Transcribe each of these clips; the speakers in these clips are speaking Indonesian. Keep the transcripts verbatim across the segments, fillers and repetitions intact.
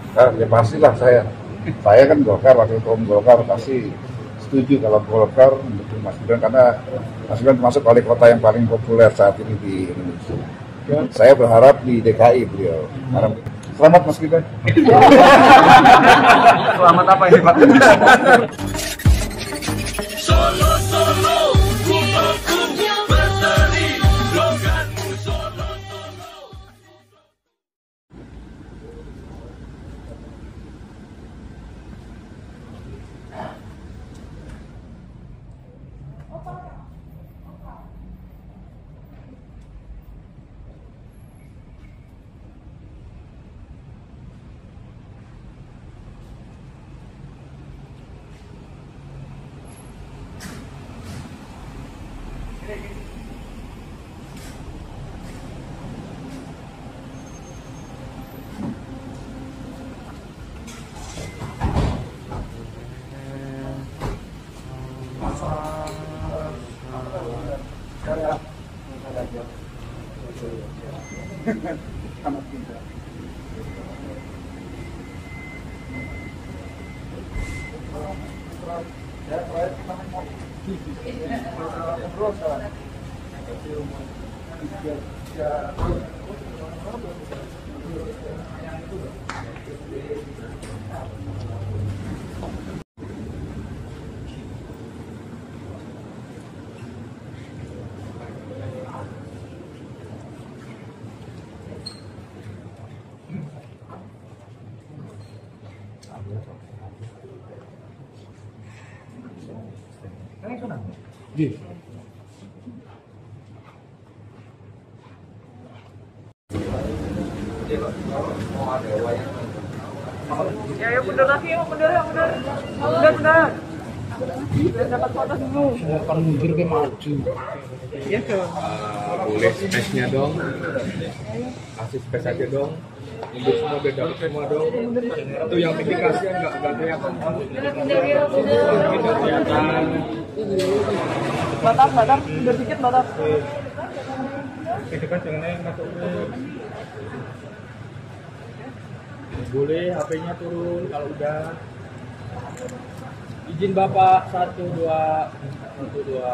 Ah, ya pastilah saya. Saya kan Golkar, wakil ketua umum Golkar, pasti setuju kalau Golkar mendukung Mas Gibran karena Mas Gibran termasuk wali kota yang paling populer saat ini di Indonesia. Saya berharap di D K I beliau. Harap. Selamat Mas Gibran. Selamat apa ini Pak? Solo, solo, rumahku berseri, logatku solo, solo. Ya, ya mundur lagi, yuk mundur, yuk mundur, mundur, mundur. Biar dapat foto dulu. Akan mundur ke maju. Iya dong. Uh, boleh space-nya dong. Kasih space aja dong. Mundur semua biar dapat semua dong. Itu yang bikin kasihan nggak nggak kelihatan. Nggak kelihatan. Batak, batak, mundur dikit batak. Ke depan jangan yang masuk. Boleh H P-nya turun kalau udah. Izin Bapak satu dua satu dua.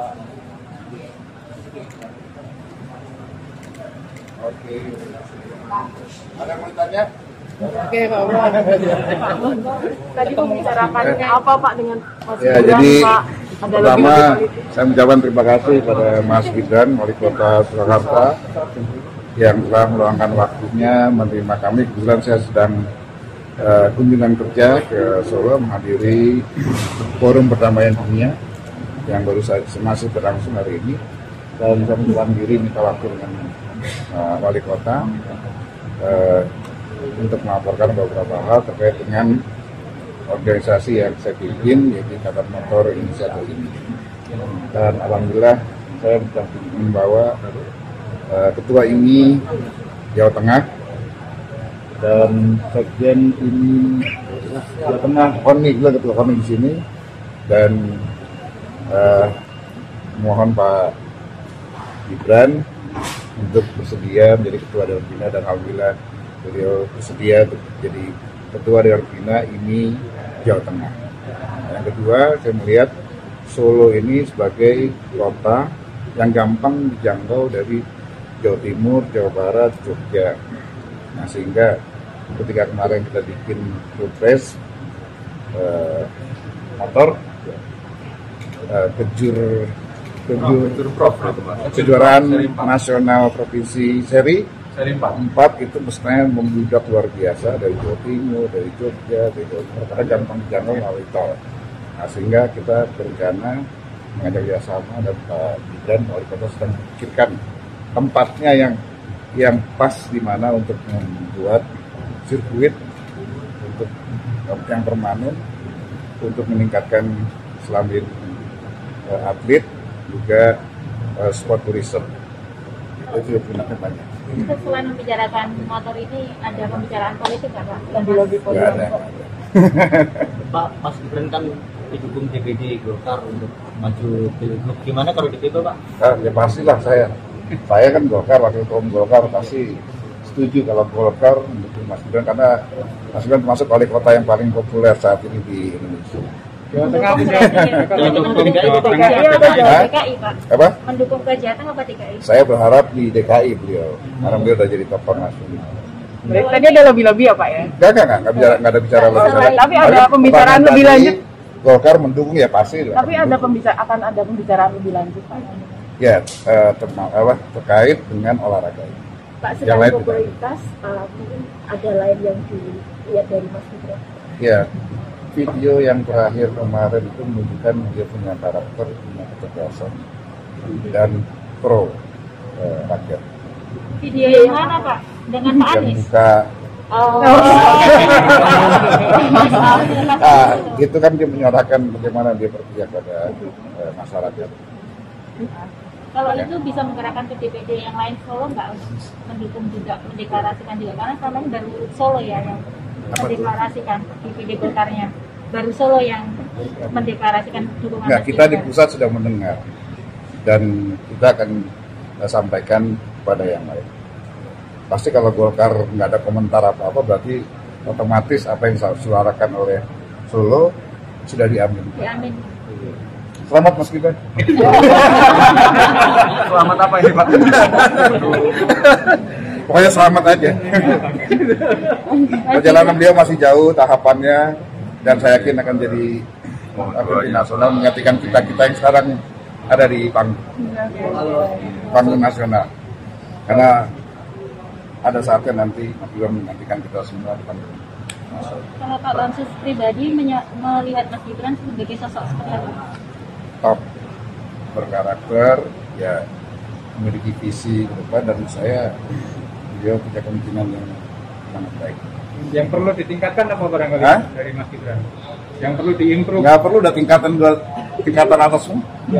Oke. Ada yang mau ditanya? Oke, Pak. Tadi membicarakan apa Pak dengan Mas Ya, Gibran, jadi Pak? Ada pertama lebih politik. saya mengucapkan terima kasih pada Mas Gibran, wali kota Surakarta, yang telah meluangkan waktunya menerima kami. Kebetulan saya sedang uh, kunjungan kerja ke Solo menghadiri forum perdamaian dunia yang baru saja masih berlangsung hari ini, dan saya mengucapkan diri minta waktu dengan uh, wali kota uh, untuk melaporkan beberapa hal terkait dengan organisasi yang saya pimpin, yaitu Ikatan Motor Inisiatif ini. Dan alhamdulillah saya sudah membawa uh, ketua ini Jawa Tengah dan sekjen ini Jawa Tengah, Koni juga ketua Koni di sini, dan uh, mohon Pak Gibran untuk bersedia menjadi ketua Dewan Pembina, dan alhamdulillah beliau bersedia untuk jadi ketua Dewan Pembina ini Jawa Tengah. Yang kedua, saya melihat Solo ini sebagai kota yang gampang dijangkau dari Jawa Timur, Jawa Barat, Jogja. Nah, sehingga ketika kemarin kita bikin pilpres eh, motor eh, kejur kejur kejuaraan nasional provinsi seri Seri empat itu mestinya membludak luar biasa dari Jawa Timur, dari Jogja, dari Jawa Timur, karena gampang dijangkau melalui tol. Nah, sehingga kita berencana mengajak kerjasama, dan Pak Gibran wali kota sedang memikirkan tempatnya yang yang pas di mana untuk membuat sirkuit untuk yang permanen, untuk meningkatkan selain uh, atlet juga uh, sport tourism. Itu gunakan banyak. Selain membicarakan motor ini, ada pembicaraan politik nggak Pak? Lagi-lagi Nggak ada. Pak, Mas Gibran kan didukung D P D Golkar untuk maju pilgub. Gimana kalau di P B Pak? Ah, ya pastilah saya. Saya kan Golkar, wakil ketua umum Golkar, pasti setuju kalau Golkar mendukung Mas Gibran karena Mas Gibran termasuk wali kota yang paling populer saat ini di Indonesia. Jawa Tengah bisa. Mendukung ke Jawa D K I Tengah. atau Hah? D K I, Pak? Apa? Mendukung ke Jateng apa D K I? Saya berharap di D K I beliau, karena beliau udah jadi tokoh nasional. Tadi ada lebih-lebih ya Pak ya? Enggak, enggak, enggak, enggak, bicara, enggak ada bicara lebih sana. Tapi ada pembicaraan lebih lanjut. Golkar mendukung ya pasti. Tapi ada pembicaraan akan ada pembicaraan lebih lanjut Pak. Ya, eh, terma- apa, terkait dengan olahraga ini. Pak, Yang selain lain popularitas, uh, mungkin ada lain yang dilihat dari Mas Gibran. Ya, video yang terakhir kemarin itu menunjukkan dia punya karakter, punya kecerdasan, dan pro eh, rakyat. Video yang mana, Pak? Dengan Pak Yang Anies? buka, Oh. ah, itu kan dia menyuarakan bagaimana dia berpihak pada eh, masyarakat. Kalau itu bisa menggerakkan ke D P D yang lain Solo nggak mendukung juga, mendeklarasikan juga, karena selama ini baru Solo ya yang mendeklarasikan D P D Golkarnya, baru Solo yang mendeklarasikan dukungan. Nah, Mas kita di Gibran. pusat sudah mendengar dan kita akan eh, sampaikan kepada yang lain. Pasti kalau Golkar nggak ada komentar apa-apa berarti otomatis apa yang disuarakan oleh Solo sudah diambil. Ya, amin. Selamat Mas Gibran. Selamat apa ini Pak? Pokoknya selamat aja. Perjalanan beliau masih jauh tahapannya dan saya yakin akan jadi pemimpin nasional menggantikan kita-kita yang sekarang ada di panggung panggung nasional. Karena ada saatnya nanti Mas Gibran menggantikan kita semua di panggung. Kalau Pak Bamsus pribadi menye- melihat Mas Gibran sebagai sosok seperti apa? Top, berkarakter, ya memiliki visi ke depan dan saya beliau punya kemungkinan yang sangat baik. Yang perlu ditingkatkan apa barangkali Hah? dari Mas Gibran? Yang perlu diimprove? Nggak perlu udah tingkatan dua tingkatan atas semua.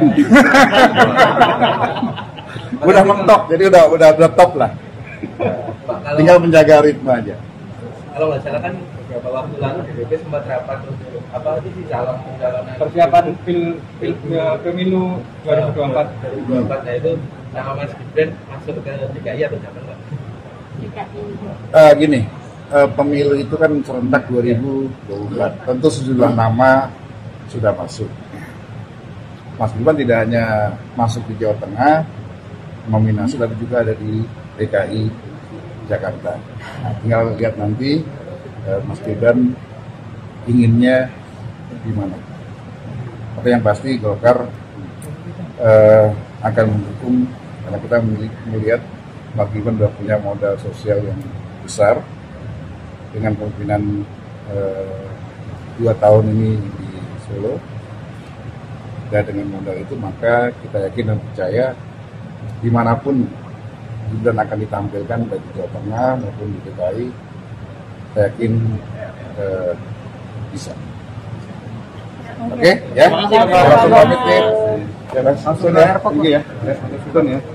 Udah mentok, jadi udah udah udah top lah. Tinggal menjaga ritme aja. Kalau nggak salah kan beberapa waktu lalu D P P sempat rapat untuk apa sih calon pencalonan Persiapan pil, pil, ya, pemilu dua ribu dua puluh empat. dua ribu dua puluh empat. Nah itu nama Mas Gibran masuk ke D K I atau jangan nggak? D K I. Eh, gini, eh, pemilu itu kan serentak dua ribu dua puluh empat. Tentu sejumlah nama sudah masuk. Mas Gibran tidak hanya masuk di Jawa Tengah, nominasi tapi juga ada di D K I Jakarta. Nah, tinggal lihat nanti eh, Mas Gibran inginnya di mana. Tapi yang pasti Golkar eh, akan mendukung karena kita melihat Mas Gibran sudah punya modal sosial yang besar dengan kemungkinan eh, dua tahun ini di Solo. Dan dengan modal itu maka kita yakin dan percaya dimanapun Gibran akan ditampilkan baik di Jawa Tengah maupun di D K I, saya yakin eh, bisa. Oke, okay, ya. Langsung pamit nih. Ya, langsung ya. Tinggi ya. Ya, langsung ya.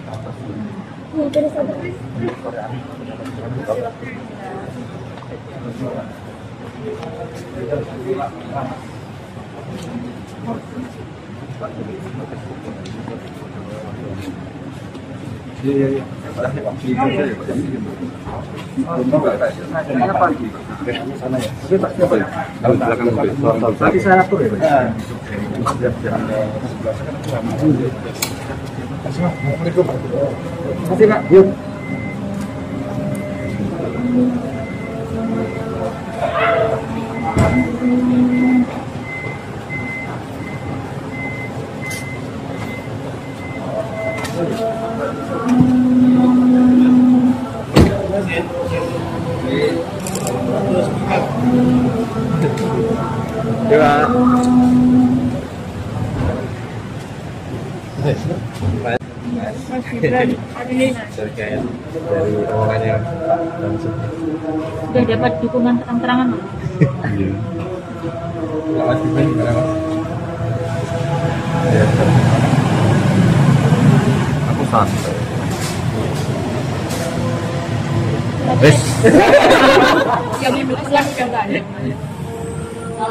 Iya, iya, iya. Sana ya. Siapa ya? Kalau belakang mobil. Nanti saya atur ya, Pak. Assalamualaikum. Terima kasih, Pak. Yuk. Mas Gibran hari ini Dari omongan yang langsung. sudah dapat dukungan terang-terangan belum? Mas Gibran gimana Mas? Aku santai. Wes. Yang ibu siang juga nggak ada.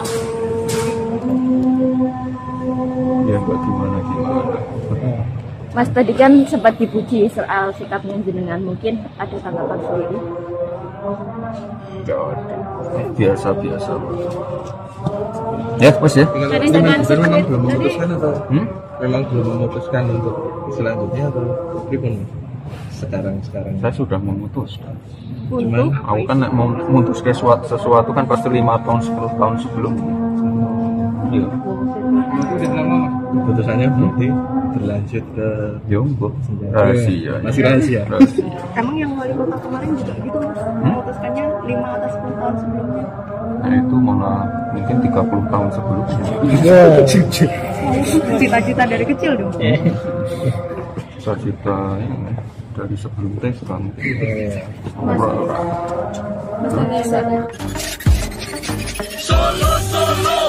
Ya buat gimana gimana. Mas tadi kan sempat dipuji soal sikapnya jenengan, mungkin ada tanggapan sendiri? Enggak ada. Biasa-biasa. Ya, Mas ya. Jadi Memang, dengan memang sikap belum memutuskan atau Hmm? memang belum memutuskan untuk selanjutnya atau gimana? Sekarang sekarang. Saya sudah memutuskan. Cuman Aku kan nek mau memutus sesuatu, sesuatu kan pasti lima tahun, sepuluh tahun sebelumnya. Iya. keputusannya berarti berlanjut ke Yo, mbok. Rahasia. Masih rahasia. Rahasia. Emang yang wali kota kemarin juga gitu mas, memutuskannya lima atau sepuluh tahun sebelumnya? Nah, itu malah mungkin tiga puluh tahun sebelumnya. Cita-cita dari kecil dong. Cita-cita ini dari sebelum tes kan. Mas Solo, solo,